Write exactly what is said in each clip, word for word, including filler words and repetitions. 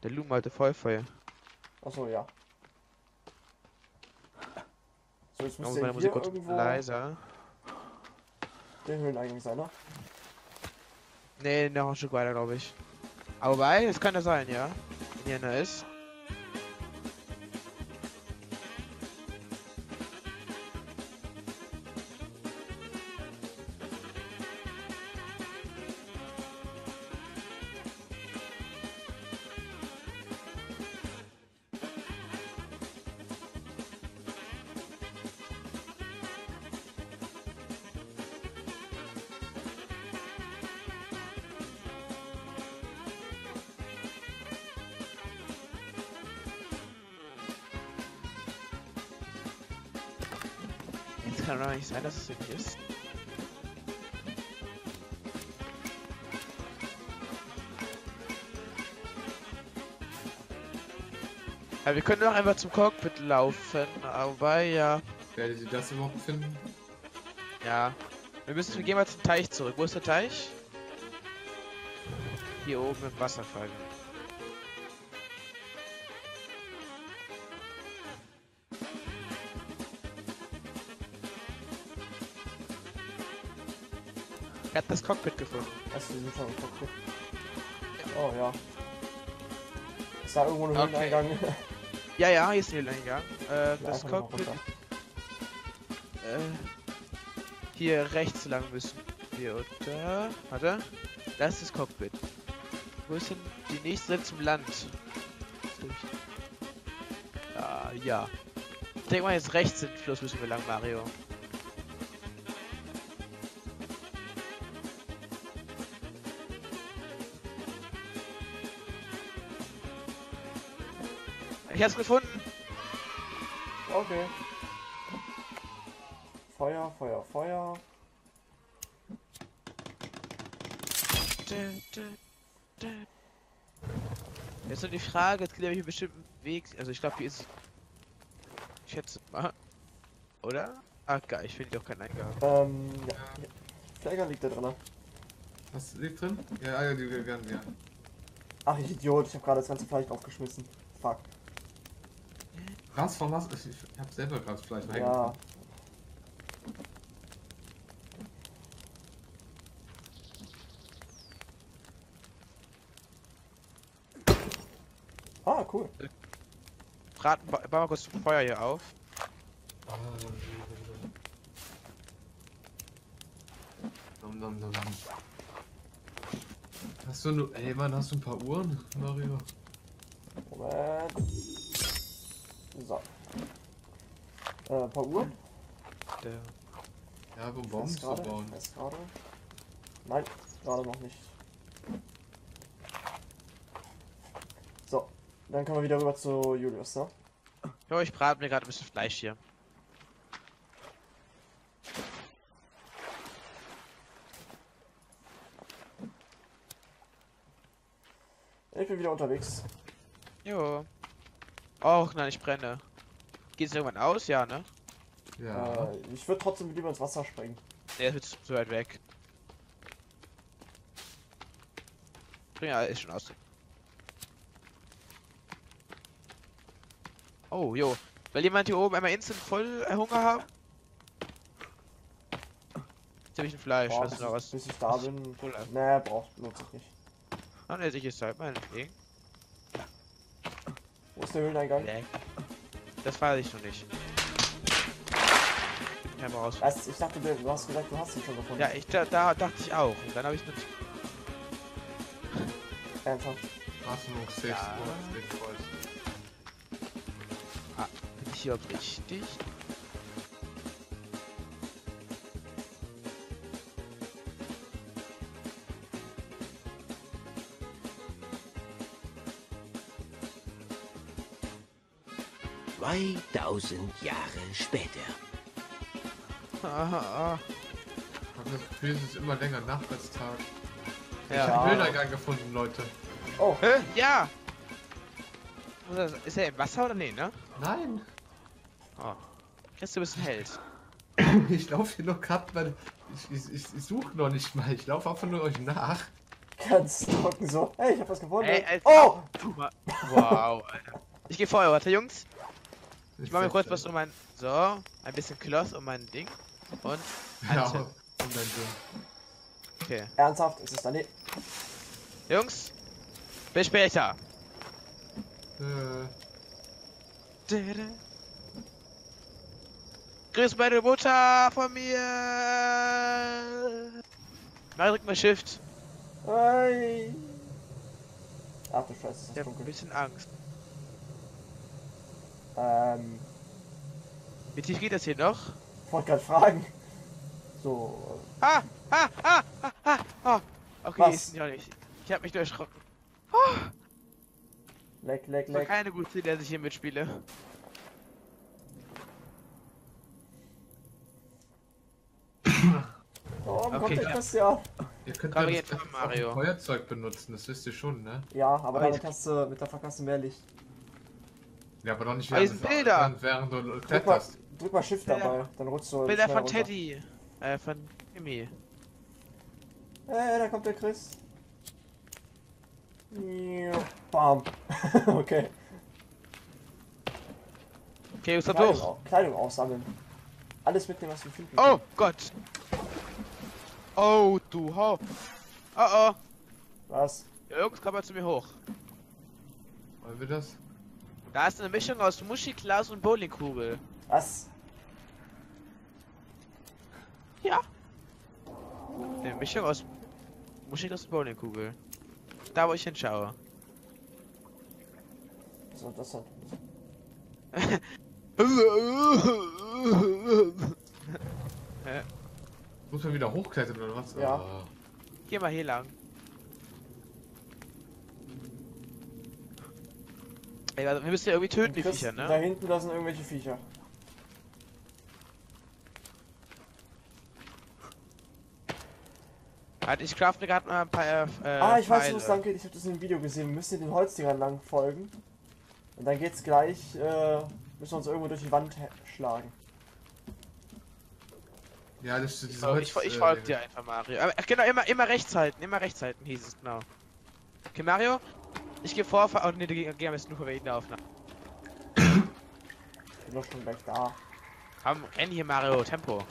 Der Loom hatte Vollfeuer. Achso, ja. So, jetzt Oh, müsste meine ja Musik hier wird irgendwo leiser. der Höhleneingang sein, ne? Nee, noch ein Stück weiter, glaube ich. Aber wobei, es kann ja sein, ja. Wenn hier einer ist. Jetzt kann doch nicht sein, dass es hier nicht ist. Ja, wir können doch einfach zum Cockpit laufen, aber ja. Werdet ihr das überhaupt finden? Ja. Wir müssen, wir gehen mal zum Teich zurück. Wo ist der Teich? Hier oben im Wasserfall. Er hat das Cockpit gefunden. Achso, die sind schon im Cockpit. Oh ja. Ist da irgendwo ein Okay. Höhleneingang? Ja, ja, hier ist der Eingang. Äh, Ja, das einfach noch Cockpit. runter. Äh, hier rechts lang müssen wir, oder? Warte. Das ist das Cockpit. Wo ist denn die nächste zum Land? Ah, ja. Ich denke mal, jetzt rechts den Fluss müssen wir lang, Mario. Ich hab's gefunden. Okay. Feuer, Feuer, Feuer. Jetzt nur die Frage, jetzt geht er hier bestimmten Weg. Also ich glaube, hier ist. Ich schätze mal. Oder? Ah, geil, ich finde doch keinen Eingang. Ähm, ja. ja. Flagger liegt da drin. Was liegt drin? Ja, ja, die wir werden ja. Ach, ich Idiot, ich habe gerade das ganze Fleisch aufgeschmissen. Fuck. Was von was? Ich, ich hab selber gerade Fleisch Ja. reingetan. Ah, cool. Braten, ba bau mal kurz das Feuer hier auf. Nom, nom, nom. Hast du nur. Ey Mann, hast du ein paar Uhren, Mario? Moment. So. Äh, ein paar Uhren. Der Ja, um Bomben Fest zu gerade. bauen. Fest gerade. Nein, gerade noch nicht. So. Dann können wir wieder rüber zu Julius, ne? Ja, ich brate mir gerade ein bisschen Fleisch hier. Ich bin wieder unterwegs. Jo. Och nein, ich brenne. Geht's irgendwann aus? Ja, ne? Ja. Äh, ich würde trotzdem lieber ins Wasser springen. Der ist zu weit weg. Ja, ist schon aus. Oh, jo. Will jemand hier oben einmal instant voll äh, Hunger haben? Jetzt hab ich ein Fleisch. Boah, Was bis, ist noch ich, was? bis ich da bin. Voll ab. Nee, braucht, lohnt sich nicht. Ah, ne, sicher ist halt meinetwegen. Wo ist der Höhleneingang? Leck. Das weiß ich noch nicht. Ja, mal raus. Was? Ich dachte, du hast gesagt, du hast ihn schon gefunden. Ja, ich da, da dachte ich auch. Und dann habe ich nicht. Einfach. Atmungstest, Ja. oder? Das wird voll. Ah, bin ich hier überhaupt richtig? zweitausend Jahre später. Ah, Ich hab das Gefühl, es ist immer länger Nacht als Tag. Ich Ja. hab Höhleneingang gefunden, Leute. Oh, Hä? Ja! Oder ist er im Wasser oder nee, ne? Nein! Oh. Chris, du bist ein Held. Ich laufe hier nur gerade, weil ich, ich, ich, ich suche noch nicht mal. Ich laufe einfach nur euch nach. Ganz trocken so. Hey, ich hab was gewonnen. Ey, als oh! Tu mal. Wow, Alter. Ich geh vorher, warte, Jungs. Ich mach mir kurz was um mein. So, ein bisschen Kloss um mein Ding. Und. Ja, Ante. um dein Ding. Okay. Ernsthaft, ist es daneben? Jungs, bis später. Äh, Grüß meine Mutter von mir. Na, drück mal Shift. Hey. Ach du Scheiße, ist Ich das hab ein dunkel. bisschen Angst. Ähm, Wie tief geht das hier noch? ich wollte gerade fragen. So, Ah, ah, ah, ah, ah, ah. Okay, Was? ist ja nicht. Ich hab mich nur erschrocken. äh, leck, leck, Das war leck. keine gute Idee, dass ich hier mitspiele. Warum kommt Okay, der klar. Christian? ihr könnt Komm, ja jetzt das von einfach Mario. ein Feuerzeug benutzen, das wisst ihr schon, ne? Ja, aber Aber damit jetzt- hast du mit der Verkasse mehr Licht. Ja, aber doch nicht Aber hier sind Bilder. während, während du Drück mal, kletterst. drück mal Shift Bilder- dabei, dann rutschst du Bilder schnell von runter. Teddy. Äh, von Timmy. Hey, da kommt der Chris. Ja, bam. Okay. Okay, Jungs, kommt Kleidung, hoch. au- Kleidung aussammeln. Alles mitnehmen, was wir finden. Oh Gott. Oh, du ho. Oh oh. Was? Ja, Jungs, komm mal zu mir hoch. Wollen wir das? Da ist eine Mischung aus Muschiglas und Bowlingkugel. Was? Ja. Eine Mischung aus Muschiglas und Bowlingkugel. Da, wo ich hinschaue. Was soll das denn? Muss man wieder hochklettern oder was? Ja. Ah. Geh mal hier lang. Ey, also wir müssen ja irgendwie töten, die Chris, Viecher, Da ne? hinten, da sind irgendwelche Viecher. Halt, ich crafte gerade mal ein paar äh, ah, ich weiß, wo es Pfeile. lang geht. Ich habe das in einem Video gesehen. Wir müssen den Holzdingern lang folgen. Und dann geht's gleich, äh, müssen wir uns irgendwo durch die Wand he- schlagen. Ja, das ist Ich, diese fol- ich, fol- ich Holz- folge äh, dir einfach, Mario. Aber, ach, genau, immer, immer rechts halten, immer rechts halten, hieß es, genau. Okay, Mario, ich gehe vor, oh ne, die gehen am besten nur vor wegen der Aufnahme. Ich bin doch schon gleich da. Komm, renn hier, Mario, Tempo.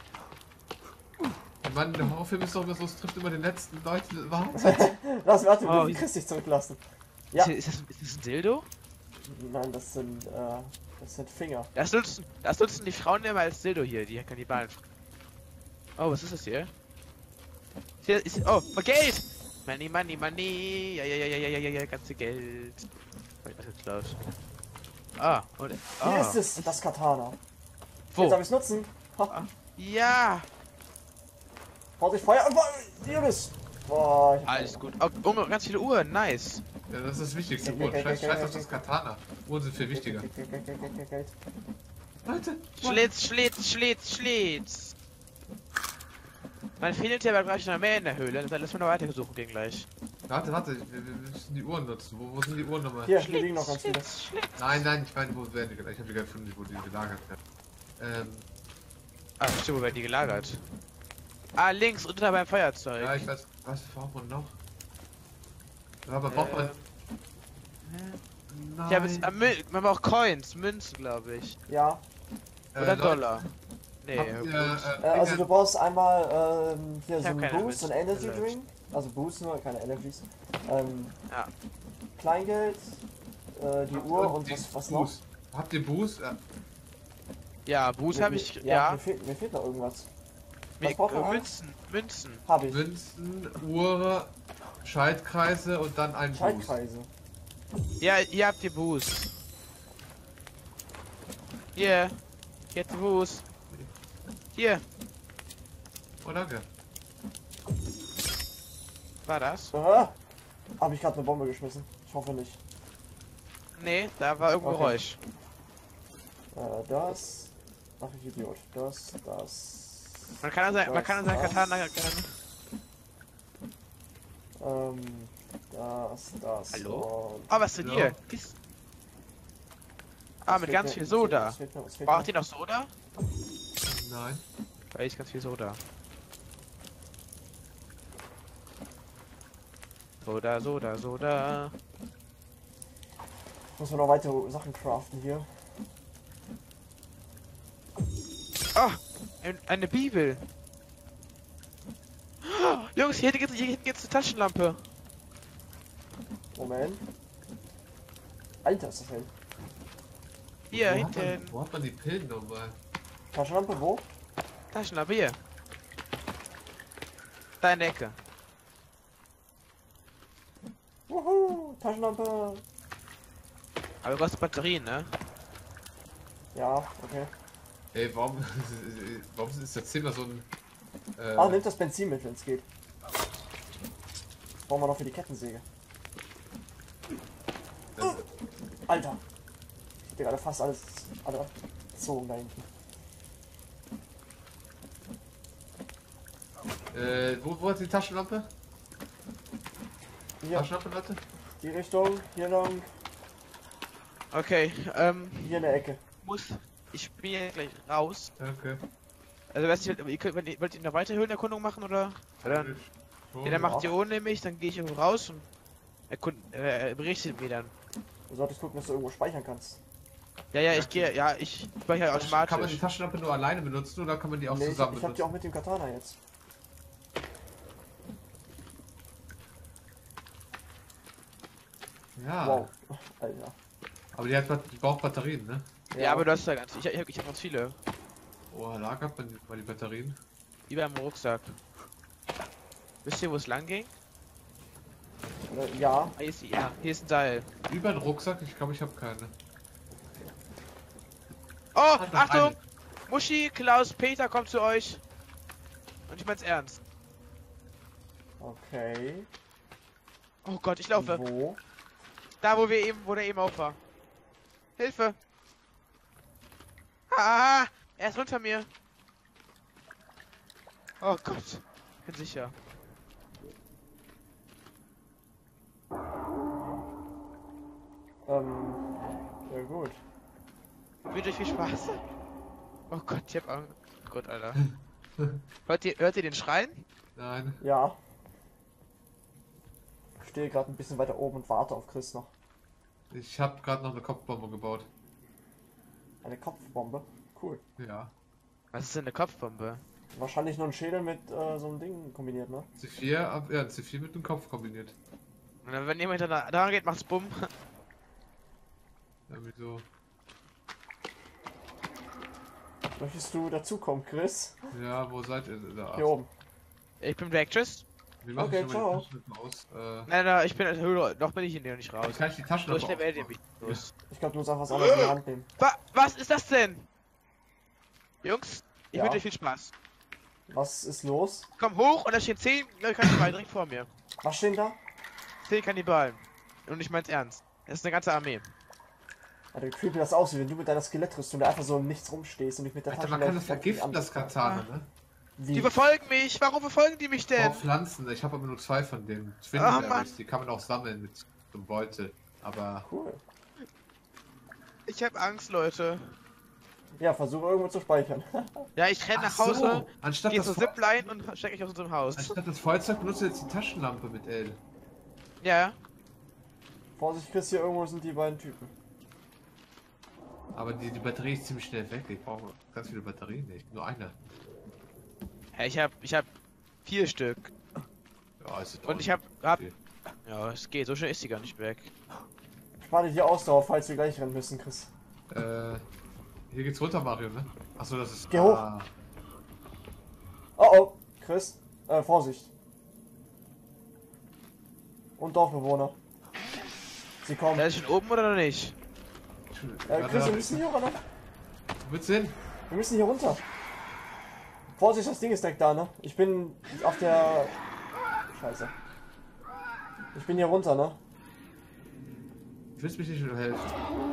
Mann, der Horrorfilm ist doch immer so, es trifft immer den letzten Leute. Was? Lass, warte, wir Oh, dürfen wie- Chris nicht zurücklassen. Ja. Ist, ist, das, ist das ein Dildo? Nein, das sind, äh, das sind Finger. Das nutzen, das nutzen die Frauen immer als Dildo hier, die Kannibalen. Oh, was ist das hier? Hier ist, oh, Geld! Money, money, money. Ja, ja, ja, ja, ja, ja, ja, ganze Geld. Was ist geklaut? Ah, und, Hier ah, ist es, das Katana. wo? Jetzt darf ich es nutzen. Ha, Ah. Ja, Vorsicht, Feuer und Feuer! Hier bist! Boah, ich hab alles gut. Oh, oh, ganz viele Uhren, nice. Ja, das ist das Wichtigste. Okay, Uhren. okay, Scheiß, okay, scheiß okay, auf das okay. Katana. Uhren sind viel wichtiger. Geld, Geld, Geld, Geld, Geld, Geld, Geld. Leute! Schlitz, Schlitz, Schlitz, Schlitz. Man findet ja aber gleich noch mehr in der Höhle, dann lassen wir noch weiter suchen gehen gleich. Warte, warte, wir, wir müssen die Uhren nutzen. Wo, wo sind die Uhren nochmal? Hier, hier liegen noch ganz viele. Schlitz, Schlitz. Nein, nein, ich meine, wo werden die gelagert? Ich habe die gerade gefunden, wo die gelagert werden. Ähm, Ah, stimmt, wo werden die gelagert? Ah, links, unter beim Feuerzeug. ja, ich weiß, was braucht man noch? Ja, aber braucht man. Ähm, Nein. Ich habe jetzt, ah, Mün- man braucht Coins, Münzen, glaube ich. Ja, Oder Leute, Dollar. Nee, habt ihr, gut. äh, äh, also du Dinge- brauchst einmal ähm, hier Ich so hab einen keine Boost, so mit- einen Energy mit- Drink. Also Boost nur, keine Energies. Ähm, Ja. Kleingeld, äh, die Uhr und die was, was noch? Boost. Habt ihr Boost? Ja. Ja, Boost Mir- habe ich, mir- ja. Mir fehlt, mir fehlt noch irgendwas. Mir- was braucht man äh, alles? Münzen, Münzen. Hab ich. Münzen, Uhr, Schaltkreise und dann ein Boost. Schaltkreise. Ja, ihr habt die Boost. Hier. Hier habt ihr Boost. Hier. Oh, danke. War das? Aha. Hab ich gerade eine Bombe geschmissen? Ich hoffe nicht. Nee, da war irgendwo Okay. Geräusch. Äh, das. Ach, ich Idiot. Das, das. Man kann an sein, man kann an seinen Das- Katana gerne. Ähm, das, das. Hallo? Und Oh, was denn Ja. hier? Ist... Ah, was mit fehlt ganz mir? viel Was fehlt mir? Soda. Was fehlt mir? Was fehlt Braucht mir? ihr noch Soda? Nein. Weil ich ganz viel Soda. Soda, Soda, Soda. Muss man noch weitere Sachen craften hier. Ah, ein, eine Bibel. Oh, Jungs, hier geht's, hier geht's eine Taschenlampe. Moment. Alter, ist das hell. Hier, wo, hat man, hinten. wo hat man die Pillen nochmal? Taschenlampe, wo? Taschenlampe, hier. Da in der Ecke. Wuhu, Taschenlampe. Aber du brauchst Batterien, ne? Ja, okay. Ey, warum, warum ist das Zimmer so ein... Äh, Ah, nimmt das Benzin mit, wenn es geht. Brauchen wir noch für die Kettensäge. äh, Alter. Ich hätte gerade fast alles alle gezogen da hinten. äh, wo, wo hat die Taschenlampe? Hier, Taschenlampe, Leute? die Richtung, hier lang, Okay, ähm, hier in der Ecke. muss. Ich bin hier gleich raus. Danke. Also, weiß nicht, ihr könnt, wollt ihr eine weitere Höhlenerkundung machen oder? Oder? Oh, Ja, dann macht ihr ohne mich, dann gehe ich irgendwo raus und erkunden, äh, berichtet mir dann. Du solltest gucken, dass du irgendwo speichern kannst. Ja, ja, ich gehe, ja, ich speichere automatisch. Kann man die Taschenlampe nur alleine benutzen oder kann man die auch Nee, ich, zusammen ich hab die benutzen? auch mit dem Katana jetzt. Ja, Wow. Alter. aber die, hat, Bat- die braucht Batterien, ne? Ja, aber du hast ja ganz, ich, ich habe ich hab ganz viele. Oh, lagert man die, mal die Batterien? Die beim Rucksack. Wisst ihr, wo es lang ging? Äh, ja, Ah, hier ist, ja, hier ist ein Seil. Über den Rucksack? Ich glaube, ich habe keine. Oh, Hat noch Achtung! eine. Muschi, Klaus, Peter kommt zu euch. Und ich mein's ernst. okay. Oh Gott, ich laufe. Wo? Da, wo wir eben, wo der eben auch war. Hilfe! Ah, er ist unter mir. Oh Gott. Bin sicher. Ähm, ja gut. Wünsche euch viel Spaß. Oh Gott, ich hab Angst. Oh Gott, Alter. Hört ihr, hört ihr den Schreien? Nein. Ja. Ich stehe gerade ein bisschen weiter oben und warte auf Chris noch. Ich habe gerade noch eine Kopfbombe gebaut. Eine Kopfbombe. Cool. Ja. Was ist denn eine Kopfbombe? Wahrscheinlich nur ein Schädel mit äh, so einem Ding kombiniert, ne? C vier, ab, ja, C vier mit dem Kopf kombiniert. Und dann, wenn jemand da daran geht, macht's Bumm. Irgendwie so. Möchtest du dazukommen, Chris? Ja, wo seid ihr da? Hier oben. Ich bin weg, tschüss. Wie mach Okay, ich schon ciao. mal die Taschenlampe aus? Äh, Nein, nein, ich bin in der Höhle. Noch bin ich in der nicht raus. kann ich die So Taschenlampe schnell werdet ihr ausmachen? mich los. Ich glaube, du musst einfach was anderes in die Hand nehmen. Wa was ist das denn? Jungs, ich Ja. wünsche euch viel Spaß. Was ist los? Komm hoch und da stehen zehn Kannibalen direkt vor mir. Was steht da? zehn Kannibalen. Und ich mein's ernst. Das ist eine ganze Armee. Alter, wie creepy das aussieht, wenn du mit deiner Skelettrüstung da einfach so im Nichts rumstehst und dich mit der Alter, Tasche man kann das gleich vergiften, an- das Katana, ne? Wie? Die verfolgen mich. Warum verfolgen die mich denn? Auch Pflanzen, ich habe aber nur zwei von denen. Twin Ah, Berries, Mann. die kann man auch sammeln mit so einem Beutel. Aber Cool. Ich hab Angst, Leute. Ja, versuche irgendwo zu speichern. Ja, ich renn nach Ach Hause, so, anstatt geh das, zur Feu Zipline und steck ich aus unserem Haus. anstatt das Feuerzeug benutzt du jetzt die Taschenlampe mit L. Ja. Vorsicht, Chris, hier irgendwo sind die beiden Typen. Aber die, die Batterie ist ziemlich schnell weg. Ich brauche ganz viele Batterien nicht. Nur eine. Ja, ich hab, ich hab vier Stück. Ja, ist Und ich hab, hab, ja, es geht, so schnell ist sie gar nicht weg. Spare dir hier Ausdauer, falls wir gleich rennen müssen, Chris. Äh, hier geht's runter, Mario, ne? Achso, das ist. Geh hoch. Ah, Oh oh, Chris, äh, Vorsicht. Und Dorfbewohner. Sie kommen. Da ist schon oben oder noch nicht? Äh, Chris, wir müssen hier runter. Wo willst du hin? Wir müssen hier runter. Vorsicht, das Ding ist direkt da, ne? Ich bin auf der... Scheiße. Ich bin hier runter, ne? Du willst mich nicht nur helfen.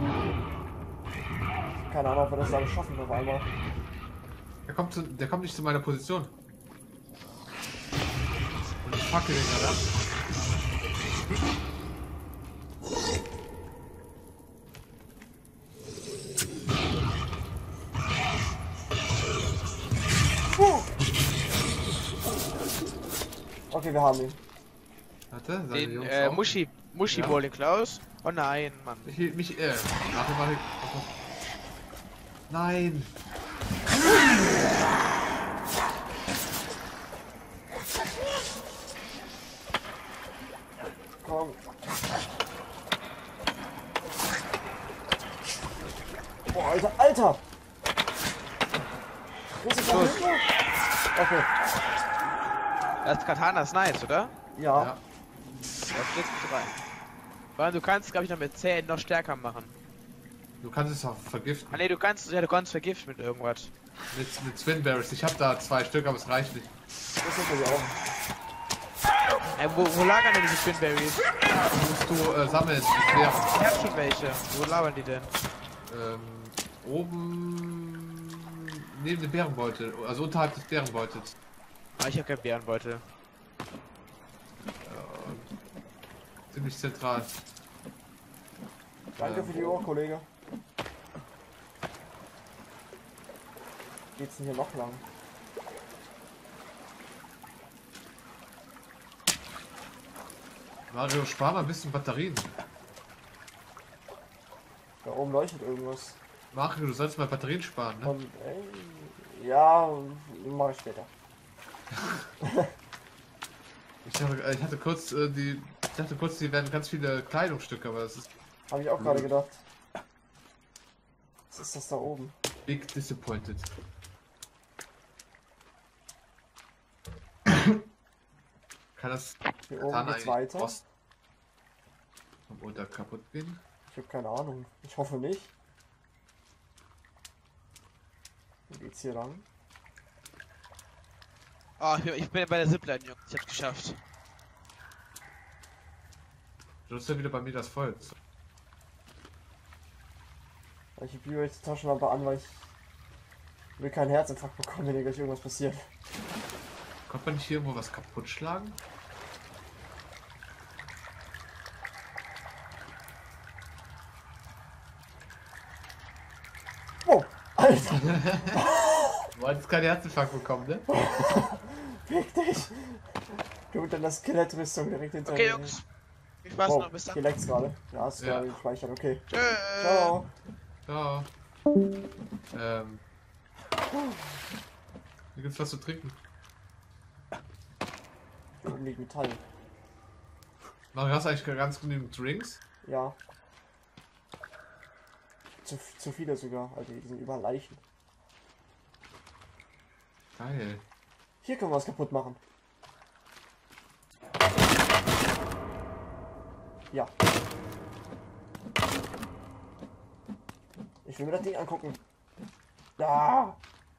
Keine Ahnung, ob wir das dann schaffen auf einmal. Der kommt, zu, der kommt nicht zu meiner Position. Und ich fackel den gerade ab. Okay, wir haben ihn. Warte, seine Den Jungs äh, auch. Muschi, Muschi Ja. Bowling Klaus. Oh nein, Mann. Ich hielt mich, äh, nachher mach ich. Nein! Komm. Boah, Alter, Alter! Muss ich da Los. hinten? Okay. Das Katana ist nice, oder? Ja. Ja. Das flitzt rein. Vor allem, du kannst, glaube ich, noch mit Zähnen noch stärker machen. Du kannst es auch vergiften. Ah ne, du kannst, ja, du kannst vergiften mit irgendwas. Mit, mit Swinberries. Ich hab da zwei Stück, aber es reicht nicht. Das ist natürlich auch. Äh, wo, wo lagern denn diese Spinberries? Musst du äh, sammeln. mit Beeren. Ich hab schon welche. Wo lagern die denn? Ähm, oben neben dem Bärenbeutel. Also unterhalb des Bärenbeutels. Ah, ich hab keinen Bärenbeutel. Ziemlich zentral. Danke für die Uhr, Kollege. Geht's denn hier noch lang? Mario, spar mal ein bisschen Batterien. Da oben leuchtet irgendwas. Mario, du sollst mal Batterien sparen, ne? Und, ey, ja, mach ich später. Ich, habe, äh, ich hatte kurz äh, die. Ich dachte kurz, die werden ganz viele Kleidungsstücke, aber das ist Habe ich auch gerade gedacht. Was ist das da oben? big disappointed. Kann das Hier oben Katana geht's eigentlich weiter. Ost vom Unter kaputt gehen? Ich habe keine Ahnung. Ich hoffe nicht. Wo geht's hier lang? Oh, ich bin, ich bin bei der Zipline, Junge. Ich hab's geschafft. Du hast ja wieder bei mir das Holz. Ich biege jetzt die Taschenlampe an, weil ich will keinen Herzinfarkt bekommen, wenn hier gleich irgendwas passiert. Kommt man nicht hier irgendwo was kaputt schlagen? Oh, Alter, Du wolltest keinen Herzinfarkt bekommen, ne? fick dich! Du und dann das Skelettrüstung direkt hinter Okay, mir. Jungs. Viel Spaß Oh, noch. Bis hier dann. leckt's gerade. Ja, ist Ja. gerade gespeichert, okay. Tschö. Ciao. Ja. Ähm. Hier gibt's was zu trinken. Hier oben liegt Metall. Mario, hast du eigentlich ganz genügend Drinks? Ja. Zu, zu viele sogar. Also die sind überall Leichen. Geil. Hier können wir was kaputt machen. Ja. Ich will mir das Ding angucken. Ja.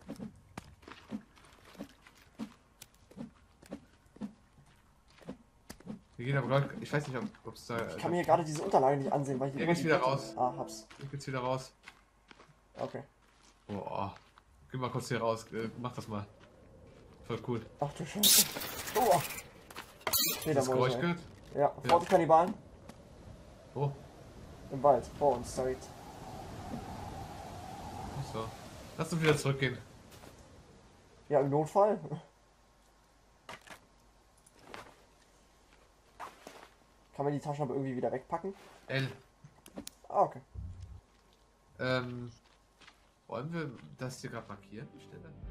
Wir gehen aber gleich. Ich weiß nicht, ob es da. Ich kann mir hier gerade diese Unterlage nicht ansehen, weil ich Hier immer geht's die wieder Blätter- raus. Ah, hab's. Hier geht's wieder raus. Okay. Boah. Geh mal kurz hier raus. Äh, mach das mal. Voll cool. Ach du Scheiße. Oh. Nee, da Das Geräusch ich. gehört? Ja, vor die Kannibalen. Oh. Im Wald. Vor uns, direkt. So. Lass uns wieder zurückgehen. Ja, im Notfall. Kann man die Taschen aber irgendwie wieder wegpacken? L. Ah, okay. Ähm. Wollen wir das hier gerade markieren? Die Stelle?